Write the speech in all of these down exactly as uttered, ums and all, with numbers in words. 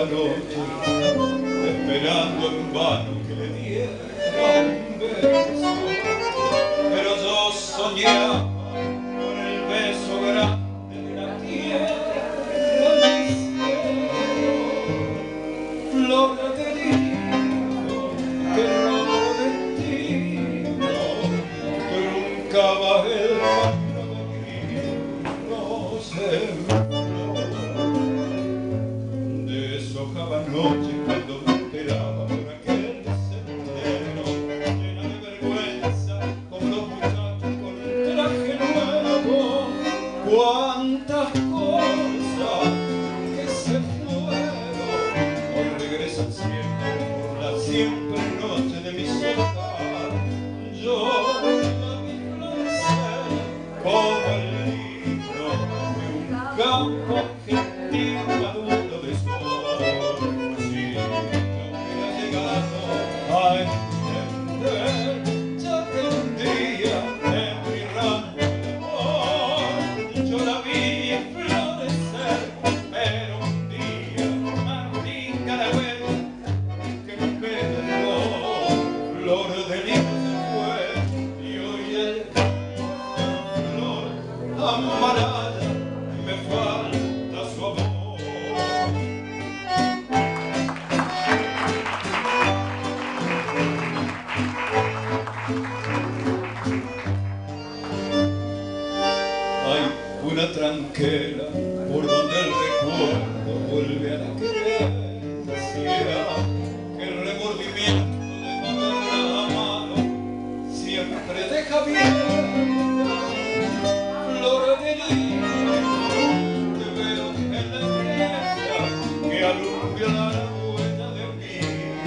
noche, esperando en vano que le diera un beso, pero yo soñaba con el beso grande de la tierra del cielo, flor de lindo que robo destino, truncaba el camino de mi sembró. Deshojaba noche cuando me esperaba por aquel sendero, llena de vergüenza, como los muchachos con el traje nuevo. Cuántas cosas que se fueron, hoy regresan siempre por la siempre noche de mi soledad. Yo la vi florecer como el libro de un campo argentino maduro de sol. Si no hubiera llegado a entender, ya tendría en mi rancho de amor. Yo la vi florecer, pero un día Martín Caragüero, que me dejó, flor de lindo se fue, y hoy el flor amarada me falta su amor. Hay una tranquera por donde el recuerdo vuelve a la querencia, que el remordimiento de no haberla amado siempre deja abierta. Flor de lindo, te veo en la estrella que alumbra la huella de mi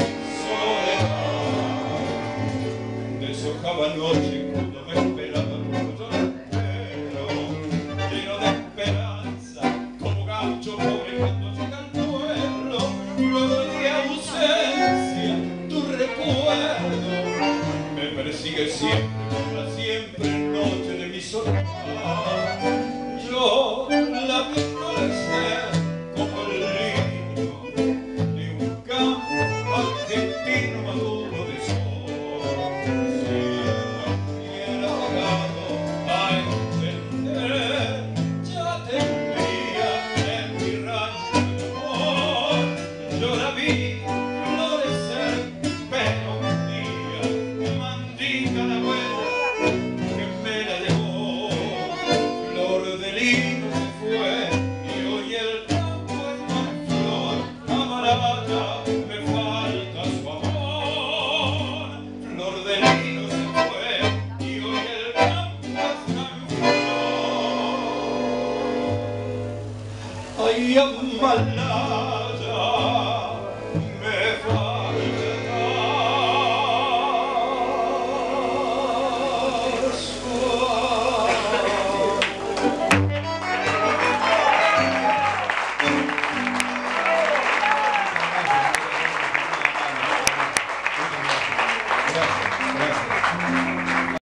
soledad. Deshojaba noche cuando me esperaba como yo la espero, lleno de esperanza, como gaucho pobre cuando llega al pueblo. Luego de ausencia, tu recuerdo me persigue siempre por la siempre noche de mi soledad. Yo la vi florecer como el lirio de un campo argentino maduro de sol. Si no hubiera llegado a entender, ya tendría en mi rancho de amor. Yo la vi florecer, pero un día Martín Caragüero, que me la llevó. Flor de lindo se fue, y hoy el campo es más flor amarada, me falta su amor. Flor de lindo se fue, y hoy el campo es más flor. Ay, amalá.